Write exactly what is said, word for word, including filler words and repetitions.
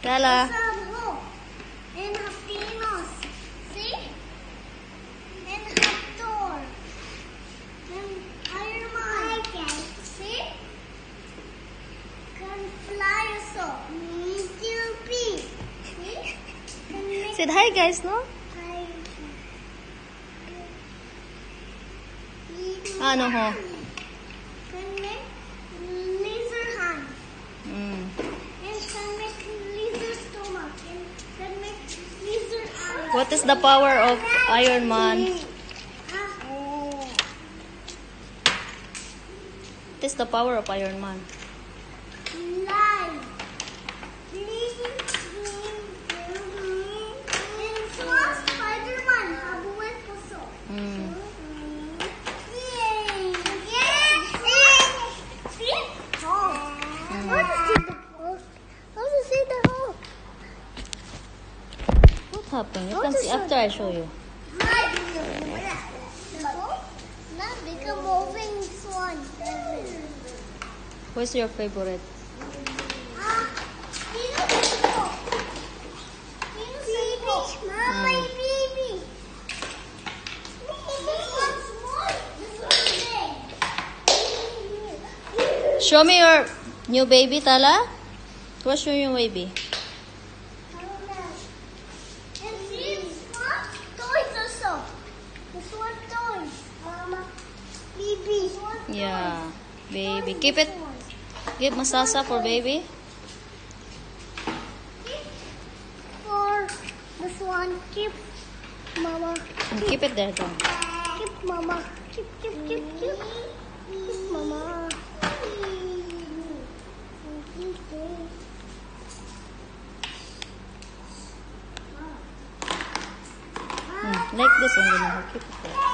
Tala. And have Thanos. See? And have Thor. And Iron Man. See? Can fly also. See? Can make Said hi guys, no? Hi. Ano ho? Can make laser hand. Mm. And can make laser stomach. And can make laser eye. What is the power of Iron Man? Ah. What is the power of Iron Man? Live. And so Spider-Man have went also. Mm. Yay! Yay! See? Oh. How to see the hole? How to see the hole? What happened? You can see after I show you. The hole? Not become moving swan. What's your favorite? Ah, Tino Tino. Tino Tino. Mama, my baby. This one's small. This one's big. Show me your new baby, Tala. What's your new baby? And these one toys also. This one toys. Mama, baby. Yeah, baby. Keep it. Give masasa for baby. For this one, keep Mama. And keep it there, John. Keep Mama. Keep, keep, keep, keep. Keep Mama. Mm, like this one, ganyan. Keep it there.